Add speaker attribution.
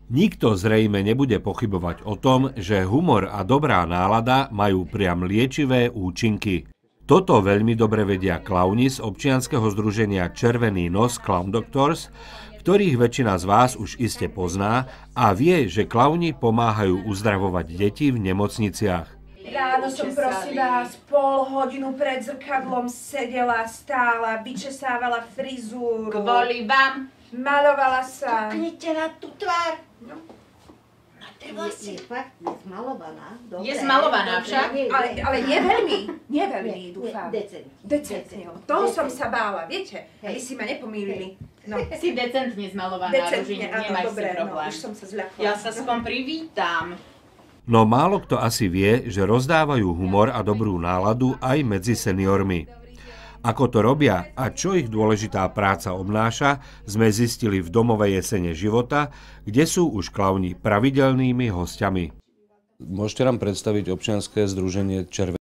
Speaker 1: Nikto zrejme nebude pochybovať o tom, že humor a dobrá nálada majú priam liečivé účinky. Toto veľmi dobre vedia klauni z občianskeho združenia Červený nos Clown Doctors, ktorých väčšina z vás už iste pozná a vie, že klauni pomáhajú uzdravovať deti v nemocniciach.
Speaker 2: Ráno som, prosím vás, pol hodinu pred zrkadlom sedela, stála, vyčesávala frizúru.
Speaker 3: Kvôli vám.
Speaker 2: Malovala sa.
Speaker 3: Kúknite na tú tvár.
Speaker 2: No.
Speaker 3: Na tie vlasy.
Speaker 4: Je fakt zmalovaná.
Speaker 3: Je zmalovaná však.
Speaker 2: Ale nie veľmi, dúfam.
Speaker 4: Decentne.
Speaker 2: Toho som sa bála, viete, aby si ma nepomýlili. No.
Speaker 3: Si decentne zmalovaná, Ružina,
Speaker 2: áno,
Speaker 3: nemáš
Speaker 2: dobre,
Speaker 3: si problém.
Speaker 2: už som sa zľakla.
Speaker 3: Ja sa aspoň privítam.
Speaker 1: No málo kto asi vie, že rozdávajú humor a dobrú náladu aj medzi seniormi. Ako to robia a čo ich dôležitá práca obnáša, sme zistili v Domove jesene života, kde sú už klauni pravidelnými hosťami.
Speaker 5: Môžete nám predstaviť občianske združenie Červený